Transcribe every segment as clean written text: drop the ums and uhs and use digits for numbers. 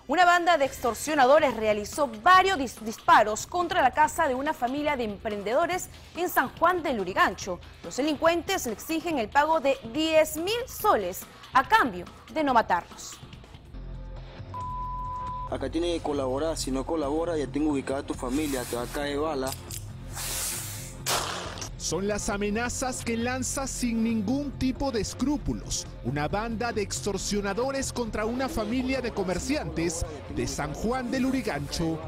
Una banda de extorsionadores realizó varios disparos contra la casa de una familia de emprendedores en San Juan del Lurigancho. Los delincuentes le exigen el pago de 10.000 soles a cambio de no matarlos. Acá tiene que colaborar, si no colabora ya tengo ubicada a tu familia, te va a caer bala. Son las amenazas que lanza sin ningún tipo de escrúpulos una banda de extorsionadores contra una familia de comerciantes de San Juan del Lurigancho.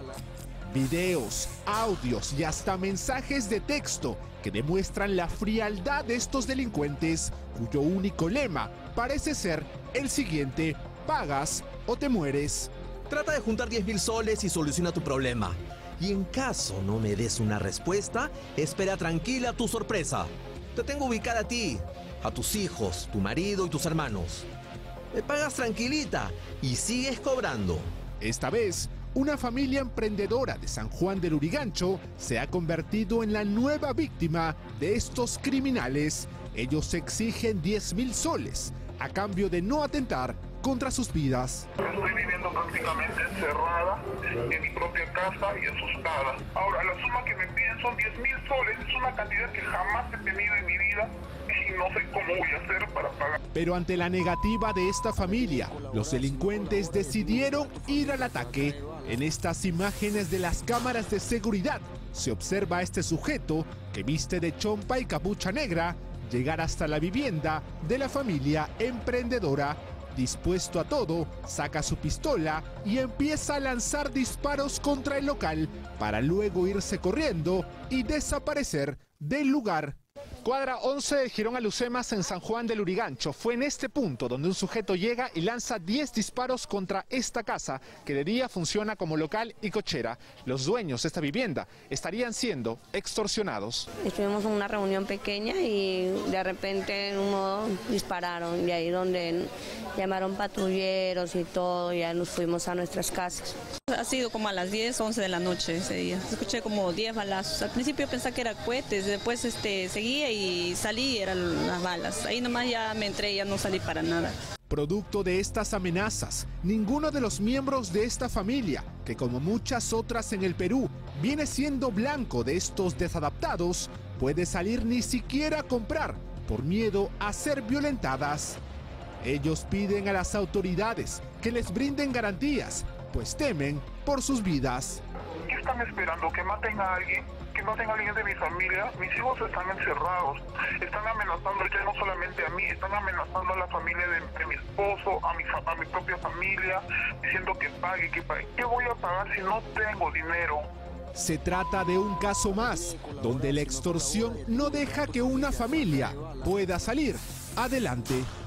Videos, audios y hasta mensajes de texto que demuestran la frialdad de estos delincuentes, cuyo único lema parece ser el siguiente: pagas o te mueres. Trata de juntar 10.000 soles y soluciona tu problema. Y en caso no me des una respuesta, espera tranquila tu sorpresa. Te tengo ubicada a ti, a tus hijos, tu marido y tus hermanos. Me pagas tranquilita y sigues cobrando. Esta vez, una familia emprendedora de San Juan del Lurigancho se ha convertido en la nueva víctima de estos criminales. Ellos exigen 10.000 soles a cambio de no atentar contra sus vidas. Estoy viviendo prácticamente encerrada en mi propia casa y asustada. Ahora, la suma que me piden son 10.000 soles. Es una cantidad que jamás he tenido en mi vida y no sé cómo voy a hacer para pagar. Pero ante la negativa de esta familia, los delincuentes decidieron ir al ataque. En estas imágenes de las cámaras de seguridad se observa a este sujeto que viste de chompa y capucha negra llegar hasta la vivienda de la familia emprendedora. Dispuesto a todo, saca su pistola y empieza a lanzar disparos contra el local para luego irse corriendo y desaparecer del lugar. Cuadra 11 de Girón Alucemas en San Juan del Lurigancho. Fue en este punto donde un sujeto llega y lanza 10 disparos contra esta casa, que de día funciona como local y cochera. Los dueños de esta vivienda estarían siendo extorsionados. Estuvimos en una reunión pequeña y de repente uno dispararon, y ahí donde llamaron patrulleros y todo, ya nos fuimos a nuestras casas. Ha sido como a las 10, 11 de la noche ese día. Escuché como 10 balazos. Al principio pensé que eran cohetes, después seguía y salí y eran las balas. Ahí nomás ya me entré y ya no salí para nada. Producto de estas amenazas, ninguno de los miembros de esta familia, que como muchas otras en el Perú, viene siendo blanco de estos desadaptados, puede salir ni siquiera a comprar por miedo a ser violentadas. Ellos piden a las autoridades que les brinden garantías, pues temen por sus vidas. ¿Qué están esperando? ¿Que maten a alguien? ¿Que maten a alguien de mi familia? Mis hijos están encerrados. Están amenazando ya no solamente a mí, están amenazando a la familia de mi esposo, a mi propia familia, diciendo que pague, que pague. ¿Qué voy a pagar si no tengo dinero? Se trata de un caso más, donde la extorsión no deja que una familia pueda salir adelante.